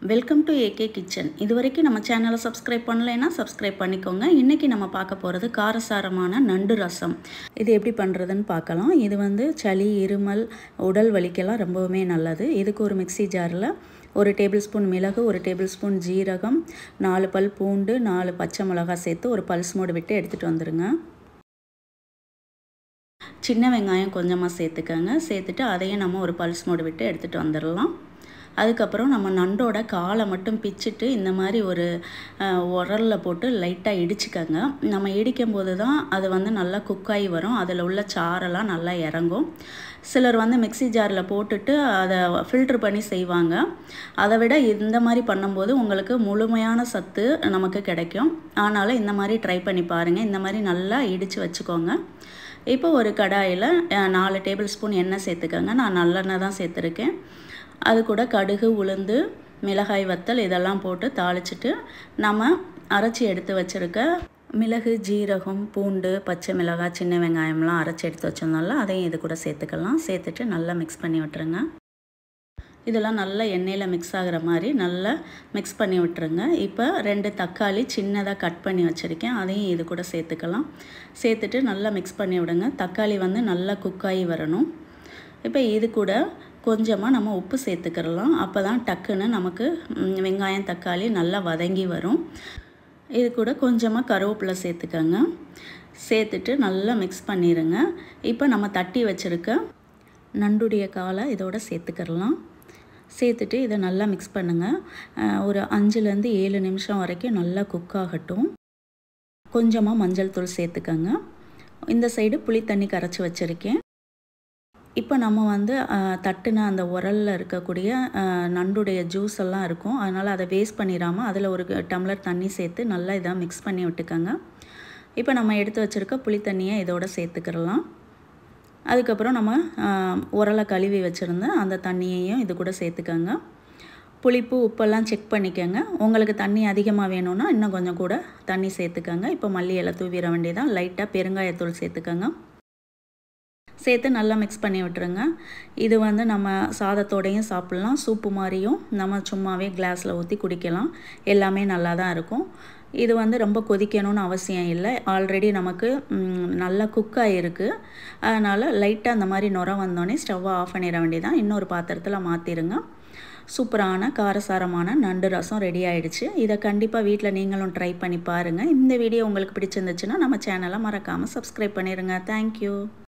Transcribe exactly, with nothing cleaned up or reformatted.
Welcome to AK kitchen. இதுவரைக்கும் நம்ம சேனலை சப்ஸ்கிரைப் பண்ணலைன்னா சப்ஸ்கிரைப் பண்ணிக்கோங்க. இன்றைக்கி நம்ம பார்க்க போகிறது காரசாரமான நண்டு ரசம். இது எப்படி பண்ணுறதுன்னு பார்க்கலாம். இது வந்து சளி, இருமல், உடல் வலிக்கெல்லாம் ரொம்பவுமே நல்லது. இதுக்கு ஒரு மிக்சி ஜாரில் ஒரு டேபிள் ஸ்பூன் மிளகு, ஒரு டேபிள் ஸ்பூன் ஜீரகம், நாலு பல் பூண்டு, நாலு பச்சை மிளகாய் சேர்த்து ஒரு பல்ஸ் மோடு விட்டு எடுத்துகிட்டு வந்துடுங்க. சின்ன வெங்காயம் கொஞ்சமாக சேர்த்துக்கோங்க. சேர்த்துட்டு அதையும் நம்ம ஒரு பல்ஸ் மோடு விட்டு எடுத்துகிட்டு வந்துடலாம். அதுக்கப்புறம் நம்ம நண்டோட காலை மட்டும் பிச்சுட்டு இந்த மாதிரி ஒரு உரலில் போட்டு லைட்டாக இடிச்சுக்கோங்க. நம்ம இடிக்கும் போது தான் அது வந்து நல்லா குக்காகி வரும். அதில் உள்ள சாரெல்லாம் நல்லா இறங்கும். சிலர் வந்து மிக்சி ஜாரில் போட்டுட்டு அதை ஃபில்ட்ரு பண்ணி செய்வாங்க. அதை விட இந்த மாதிரி பண்ணும்போது உங்களுக்கு முழுமையான சத்து நமக்கு கிடைக்கும். அதனால் இந்த மாதிரி ட்ரை பண்ணி பாருங்கள். இந்த மாதிரி நல்லா இடித்து வச்சுக்கோங்க. இப்போ ஒரு கடாயில் நாலு டேபிள் ஸ்பூன் எண்ணெய் சேர்த்துக்கோங்க. நான் நல்லெண்ணெய் தான் சேர்த்துருக்கேன். அது கூட கடுகு, உளுந்து, மிளகாய் வத்தல் இதெல்லாம் போட்டு தாளிச்சிட்டு நம்ம அரைச்சி எடுத்து வச்சுருக்க மிளகு, ஜீரகம், பூண்டு, பச்சை மிளகாய், சின்ன வெங்காயம்லாம் அரைச்சி எடுத்து வச்சோம்னால அதையும் இது கூட சேர்த்துக்கலாம். சேர்த்துட்டு நல்லா மிக்ஸ் பண்ணி விட்டுருங்க. இதெல்லாம் நல்லா எண்ணெயில் மிக்ஸ் ஆகிற மாதிரி நல்லா மிக்ஸ் பண்ணி விட்டுருங்க. இப்போ ரெண்டு தக்காளி சின்னதாக கட் பண்ணி வச்சுருக்கேன். அதையும் இது கூட சேர்த்துக்கலாம். சேர்த்துட்டு நல்லா மிக்ஸ் பண்ணி விடுங்க. தக்காளி வந்து நல்லா குக்காகி வரணும். இப்போ இது கூட கொஞ்சமாக நம்ம உப்பு சேர்த்துக்கிறலாம். அப்போ தான் டக்குன்னு நமக்கு வெங்காயம், தக்காளி நல்லா வதங்கி வரும். இது கூட கொஞ்சமாக கருவேப்பிலை சேர்த்துக்கோங்க. சேர்த்துட்டு நல்லா மிக்ஸ் பண்ணிடுங்க. இப்போ நம்ம தட்டி வச்சுருக்க நண்டுடைய காலை இதோட சேர்த்துக்கிறலாம். சேர்த்துட்டு இதை நல்லா மிக்ஸ் பண்ணுங்கள். ஒரு அஞ்சுலேருந்து ஏழு நிமிஷம் வரைக்கும் நல்லா குக் ஆகட்டும். கொஞ்சமாக மஞ்சள் தூள் சேர்த்துக்கோங்க. இந்த சைடு புளி தண்ணி கரைச்சி வச்சுருக்கேன். இப்போ நம்ம வந்து தட்டுன அந்த உரலில் இருக்கக்கூடிய நண்டுடைய ஜூஸ் எல்லாம் இருக்கும். அதனால் அதை வேஸ்ட் பண்ணிடாமல் அதில் ஒரு டம்ளர் தண்ணி சேர்த்து நல்லா இதாக மிக்ஸ் பண்ணி விட்டுக்கோங்க. இப்போ நம்ம எடுத்து வச்சுருக்க புளி தண்ணியை இதோட சேர்த்துக்கிறலாம். அதுக்கப்புறம் நம்ம உரலை கழுவி வச்சுருந்த அந்த தண்ணியையும் இது கூட சேர்த்துக்கோங்க. புளிப்பு, உப்பெல்லாம் செக் பண்ணிக்கோங்க. உங்களுக்கு தண்ணி அதிகமாக வேணும்னா இன்னும் கொஞ்சம் கூட தண்ணி சேர்த்துக்கோங்க. இப்போ மல்லி இலை தூவிட வேண்டியதான். லைட்டாக பெருங்காயத்தூள் சேர்த்துக்கோங்க. சேர்த்து நல்லா மிக்ஸ் பண்ணி விட்டுருங்க. இது வந்து நம்ம சாதத்தோடையும் சாப்பிட்லாம். சூப்பு மாதிரியும் நம்ம சும்மாவே கிளாஸில் ஊற்றி குடிக்கலாம். எல்லாமே நல்லா தான் இருக்கும். இது வந்து ரொம்ப கொதிக்கணும்னு அவசியம் இல்லை. ஆல்ரெடி நமக்கு நல்லா குக்காக இருக்குது. அதனால் லைட்டாக அந்த மாதிரி நுர வந்தோடனே ஸ்டவ்வை ஆஃப் பண்ணிட வேண்டியதான். இன்னொரு பாத்திரத்தில் மாற்றிடுங்க. சூப்பரான காரசாரமான நண்டு ரசம் ரெடி ஆகிடுச்சு. இதை கண்டிப்பாக வீட்டில் நீங்களும் ட்ரை பண்ணி பாருங்கள். இந்த வீடியோ உங்களுக்கு பிடிச்சிருந்துச்சுன்னா நம்ம சேனலை மறக்காமல் சப்ஸ்கிரைப் பண்ணிடுங்க. தேங்க்யூ.